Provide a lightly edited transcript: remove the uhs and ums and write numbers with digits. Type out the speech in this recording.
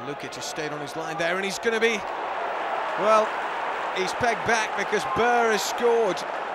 Lukic has stayed on his line there, and he's going to be, well, he's pegged back because Boere has scored.